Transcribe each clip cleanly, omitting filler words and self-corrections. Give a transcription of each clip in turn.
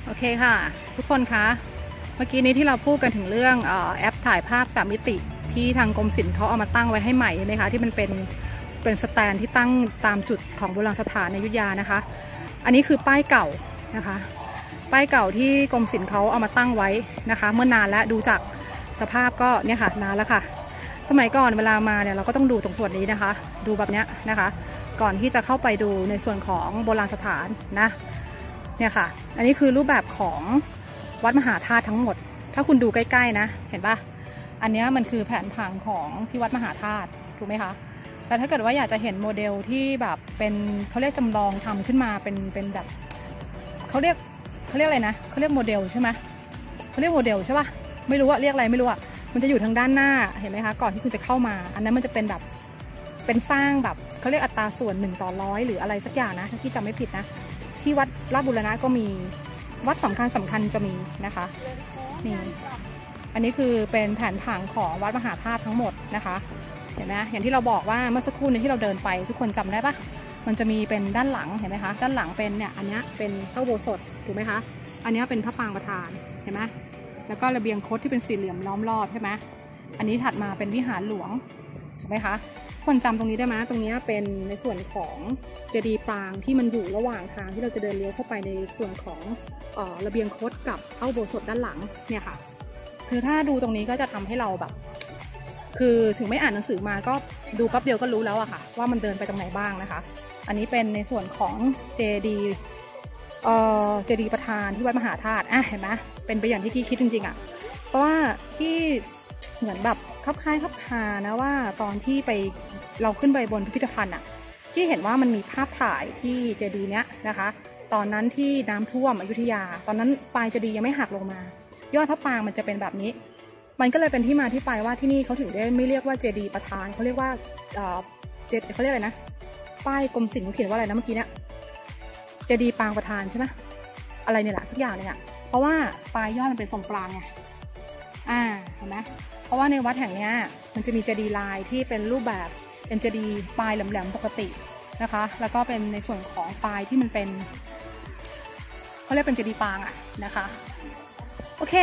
โอเคค่ะทุกคนคะเมื่อกี้นี้ที่เราพูดกันถึงเรื่องแอปถ่ายภาพ3มิติที่ทางกรมศิลป์เขาเอามาตั้งไว้ให้ใหม่ใช่ไหมคะที่มันเป็นสแตนที่ตั้งตามจุดของโบราณสถานในอยุธยานะคะอันนี้คือป้ายเก่านะคะป้ายเก่าที่กรมศิลป์เขาเอามาตั้งไว้นะคะเมื่อนานแล้วดูจากสภาพก็เนี่ยค่ะนานแล้วค่ะสมัยก่อนเวลามาเนี่ยเราก็ต้องดูตรงส่วนนี้นะคะดูแบบนี้นะคะก่อนที่จะเข้าไปดูในส่วนของโบราณสถานนะเนี่ยค่ะอันนี้คือรูปแบบของวัดมหาธาตุทั้งหมดถ้าคุณดูใกล้ๆนะเห็นปะอันนี้มันคือแผนผังของที่วัดมหาธาตุถูกไหมคะแต่ถ้าเกิดว่าอยากจะเห็นโมเดลที่แบบเป็นเขาเรียกจำลองทำขึ้นมาเป็นแบบเขาเรียกอะไรนะเขาเรียกโมเดลใช่ไหมเขาเรียกโมเดลใช่ปะไม่รู้ว่าเรียกอะไรไม่รู้อะมันจะอยู่ทางด้านหน้าเห็นไหมคะก่อนที่คุณจะเข้ามาอันนั้นมันจะเป็นแบบเป็นสร้างแบบเขาเรียกอัตราส่วน1:100หรืออะไรสักอย่างนะถ้าที่จำไม่ผิดนะที่วัดราชบูรณะก็มีวัดสำคัญจะมีนะคะนี่อันนี้คือเป็นแผนผังของวัดมหาธาตุทั้งหมดนะคะเห็นไหมอย่างที่เราบอกว่าเมื่อสักครู่นี้ที่เราเดินไปทุกคนจำได้ปะมันจะมีเป็นด้านหลังเห็นไหมคะด้านหลังเป็นเนี่ยอันนี้เป็นพระอุโบสถถูกไหมคะอันนี้เป็นพระปางประธานเห็นไหมแล้วก็ระเบียงคดที่เป็นสี่เหลี่ยมล้อมรอบใช่ไหมอันนี้ถัดมาเป็นวิหารหลวงถูกไหมคะคนจำตรงนี้ได้ไหมตรงนี้เป็นในส่วนของเจดีย์ปรางที่มันอยู่ระหว่างทางที่เราจะเดินเลี้ยวเข้าไปในส่วนของระเบียงคดกับพระอุโบสถด้านหลังเนี่ยค่ะคือถ้าดูตรงนี้ก็จะทำให้เราแบบคือถึงไม่อ่านหนังสือมาก็ดูแป๊บเดียวก็รู้แล้วอะค่ะว่ามันเดินไปตรงไหนบ้างนะคะอันนี้เป็นในส่วนของเจดีย์ประธานที่วัดมหาธาตุเห็นไหมเป็นไปอย่างที่พี่คิดจริงๆอะเพราะว่าที่เหมือนแบบคับคานะว่าตอนที่ไปเราขึ้นไปบนพิพิธภัณฑ์อะที่เห็นว่ามันมีภาพถ่ายที่เจดีย์เนี้ยนะคะตอนนั้นที่น้ำท่วมอยุธยาตอนนั้นปลายเจดีย์ยังไม่หักลงมายอดพระปรางมันจะเป็นแบบนี้มันก็เลยเป็นที่มาที่ไปว่าที่นี่เขาถึงได้ไม่เรียกว่าเจดีย์ประธานเขาเรียกว่าเขาเรียกอะไรนะป้ายกรมศิลป์เขาเขียนว่าอะไรนะเมื่อกี้เนี่ยเจดีย์ปรางประธานใช่ไหมอะไรเนี่ยแหละสักอย่างเนี่ยเพราะว่าปลายยอดมันเป็นทรงปรางไงเห็นไหมเพราะว่าในวัดแห่งนี้มันจะมีเจดีย์ลายที่เป็นรูปแบบเป็นเจดีย์ปลายแหลมๆปกตินะคะแล้วก็เป็นในส่วนของปลายที่มันเป็นเขาเรียกเป็นเจดีย์ปรางนะคะโอเค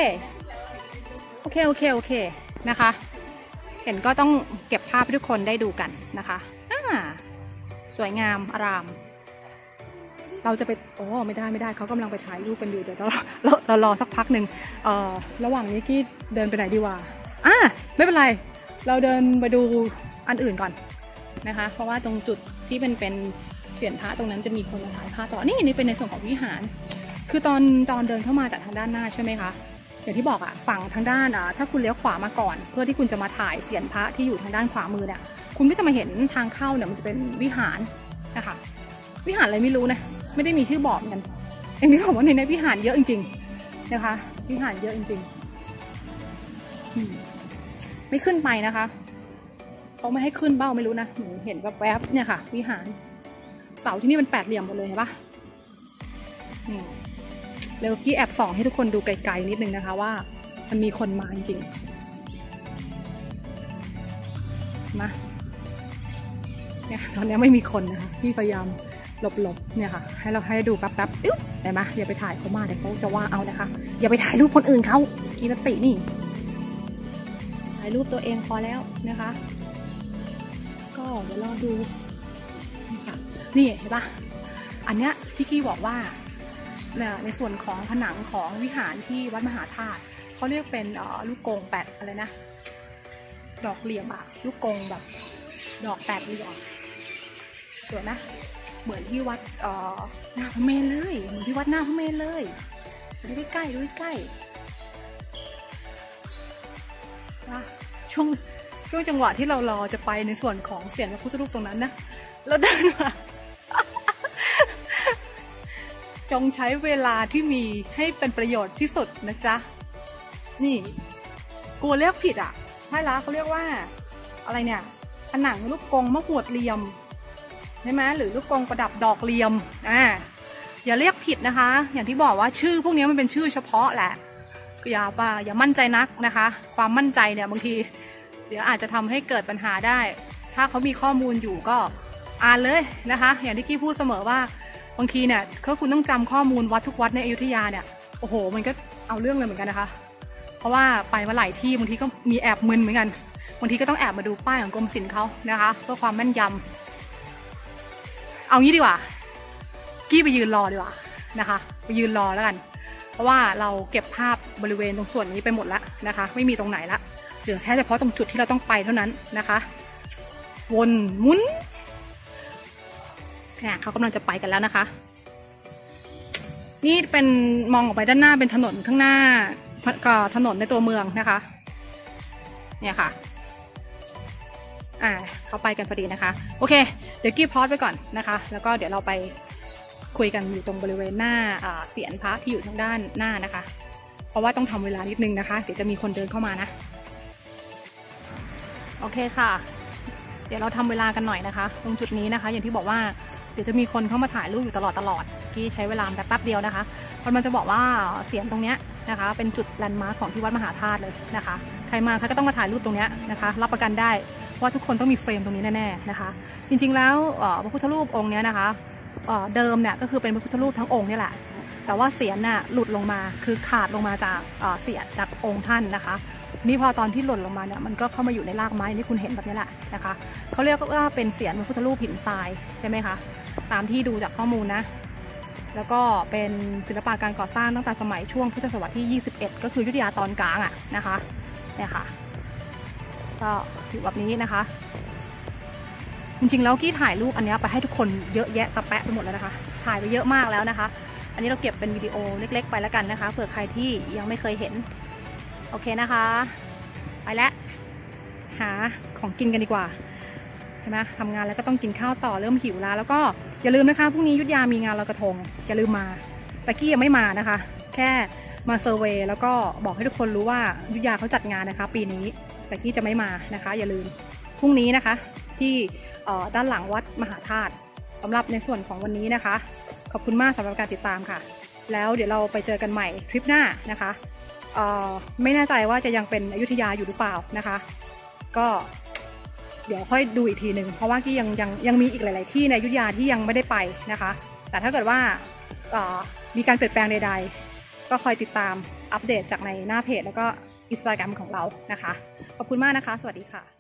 นะคะเห็นก็ต้องเก็บภาพให้ทุกคนได้ดูกันนะคะสวยงามอารามเราจะไปไม่ได้เขากำลังไปถ่ายรูปกันอยู่เดี๋ยวเรารอสักพักหนึ่งระหว่างนี้กี้เดินไปไหนดีวะไม่เป็นไรเราเดินไปดูอันอื่นก่อนนะคะเพราะว่าตรงจุดที่เป็นเสียนพระตรงนั้นจะมีคนมาถ่ายภาพต่อนี่เป็นในส่วนของวิหารคือตอนเดินเข้ามาจากทางด้านหน้าใช่ไหมคะอย่างที่บอกฝั่งทางด้านถ้าคุณเลี้ยวขวามาก่อนเพื่อที่คุณจะมาถ่ายเสียนพระที่อยู่ทางด้านขวามือเนี่ยคุณก็จะมาเห็นทางเข้าเนี่ยมันจะเป็นวิหารนะคะวิหารอะไรไม่รู้นะไม่ได้มีชื่อบอกเหมือนกันอย่างที่บอกว่าในวิหารเยอะจริงๆนะคะวิหารเยอะจริงๆไม่ขึ้นไปนะคะเขาไม่ให้ขึ้นเบ้าไม่รู้นะหนูเห็นแวบๆเนี่ยค่ะวิหารเสาที่นี่เป็นแปดเหลี่ยมหมดเลยเห็นปะเดี๋ยวกี้แอบส่องให้ทุกคนดูไกลๆนิดนึงนะคะว่ามันมีคนมาจริงๆนะเนี่ยตอนนี้ไม่มีคนนะคะพี่พยายามหลบเนี่ยค่ะให้เราให้ดูแป๊บๆเห็นไหมอย่าไปถ่ายเขามาเดี๋ยวเขาจะว่าเอานะคะอย่าไปถ่ายรูปคนอื่นเขากีรตินี่ถ่ายรูปตัวเองพอแล้วนะคะก็เดี๋ยวรอดูนี่เห็นปะอันเนี้ยที่กี้บอกว่าในส่วนของผนังของวิหารที่วัดมหาธาตุเขาเรียกเป็นลูกกง8อะไรนะดอกเหลี่ยมลูกกงแบบดอก8เหลี่ยมสวยนะเหมือนที่วัดหน้าพระเมรุเลยเหมือนที่วัดหน้าพระเมรุเลยดูใกล้ช่วงจังหวะที่เรารอจะไปในส่วนของเสียงพระพุทธรูปตรงนั้นนะเราเดินมาจงใช้เวลาที่มีให้เป็นประโยชน์ที่สุดนะจ๊ะนี่กลัวเรียกผิดใช่แล้วเขาเรียกว่าอะไรเนี่ยผนังลูกกงมะหวดเหลี่ยมใช่ไหมหรือลูกกงประดับดอกเหลี่ยมอย่าเรียกผิดนะคะอย่างที่บอกว่าชื่อพวกนี้มันเป็นชื่อเฉพาะแหละก็อย่ามั่นใจนักนะคะความมั่นใจเนี่ยบางทีเดี๋ยวอาจจะทำให้เกิดปัญหาได้ถ้าเขามีข้อมูลอยู่ก็อ่านเลยนะคะอย่างที่กี้พูดเสมอว่าบางทีเนี่ยคุณต้องจำข้อมูลวัดทุกวัดในอยุธยาเนี่ยโอ้โหมันก็เอาเรื่องเลยเหมือนกันนะคะเพราะว่าไปมาหลายที่บางทีก็มีแอบมึนเหมือนกันบางทีก็ต้องแอบมาดูป้ายของกรมศิลป์เขานะคะเพื่อความแม่นยำเอางี้ดีกว่ากี้ไปยืนรอดีกว่านะคะไปยืนรอแล้วกันเพราะว่าเราเก็บภาพบริเวณตรงส่วนนี้ไปหมดแล้วนะคะไม่มีตรงไหนละเหลือแค่เฉพาะตรงจุดที่เราต้องไปเท่านั้นนะคะวนหมุนเขากำลังจะไปกันแล้วนะคะนี่เป็นมองออกไปด้านหน้าเป็นถนนข้างหน้าก็ถนนในตัวเมืองนะคะเนี่ยค่ะเขาไปกันพอดีนะคะโอเคเดี๋ยวกี้พอสไปก่อนนะคะแล้วก็เดี๋ยวเราไปคุยกันอยู่ตรงบริเวณหน้าเศียรพระที่อยู่ทางด้านหน้านะคะเพราะว่าต้องทำเวลานิดนึงนะคะเดี๋ยวจะมีคนเดินเข้ามานะโอเคค่ะเดี๋ยวเราทำเวลากันหน่อยนะคะตรงจุดนี้นะคะอย่างที่บอกว่าเดี๋ยวจะมีคนเข้ามาถ่ายรูปอยู่ตลอดกี้ใช้เวลาแป๊บเดียวนะคะมันจะบอกว่าเศียรตรงเนี้ยนะคะเป็นจุดแลนด์มาร์คของที่วัดมหาธาตุเลยนะคะใครมาใครก็ต้องมาถ่ายรูปตรงเนี้ยนะคะรับประกันได้ว่าทุกคนต้องมีเฟรมตรงนี้แน่ๆนะคะจริงๆแล้วพระพุทธรูปองค์เนี้ยนะคะเดิมเนี่ยก็คือเป็นพระพุทธรูปทั้งองค์นี่แหละแต่ว่าเศียรน่ะหลุดลงมาคือขาดลงมาจากเศียรจากองค์ท่านนะคะนี่พอตอนที่หล่นลงมาเนี่ยมันก็เข้ามาอยู่ในรากไม้ที่คุณเห็นแบบนี้แหละนะคะเขาเรียกว่าเป็นเศียรพระพุทธรูปหินทรายใช่ไหมคะตามที่ดูจากข้อมูลนะแล้วก็เป็นศิลปะการก่อสร้างตั้งแต่สมัยช่วงพุทธศตวรรษที่21ก็คืออยุธยาตอนกลางนะคะเนี่ยค่ะก็อยู่แบบนี้นะคะจริงๆแล้วกี้ถ่ายรูปอันนี้ไปให้ทุกคนเยอะแยะตะแปะไปหมดแล้วนะคะถ่ายไปเยอะมากแล้วนะคะอันนี้เราเก็บเป็นวิดีโอเล็กๆไปแล้วกันนะคะเผื่อใครที่ยังไม่เคยเห็นโอเคนะคะไปแล้วหาของกินกันดีกว่าใช่ไหมทำงานแล้วก็ต้องกินข้าวต่อเริ่มหิวแล้วก็อย่าลืมนะคะพรุ่งนี้อยุธยามีงานลอยกระทงอย่าลืมมาแต่กี้ยังไม่มานะคะแค่มาเซอร์เวย์แล้วก็บอกให้ทุกคนรู้ว่าอยุธยาเขาจัดงานนะคะปีนี้แต่กี้จะไม่มานะคะอย่าลืมพรุ่งนี้นะคะที่ด้านหลังวัดมหาธาตุสำหรับในส่วนของวันนี้นะคะขอบคุณมากสำหรับการติดตามค่ะแล้วเดี๋ยวเราไปเจอกันใหม่ทริปหน้านะคะไม่แน่ใจว่าจะยังเป็นอยุธยาอยู่หรือเปล่านะคะก็เดี๋ยวค่อยดูอีกทีหนึ่งเพราะว่ากี้ยังมีอีกหลายๆที่ในอยุธยาที่ยังไม่ได้ไปนะคะแต่ถ้าเกิดว่ามีการเปลี่ยนแปลงใดๆก็คอยติดตามอัปเดตจากในหน้าเพจแล้วก็Instagramของเรานะคะขอบคุณมากนะคะสวัสดีค่ะ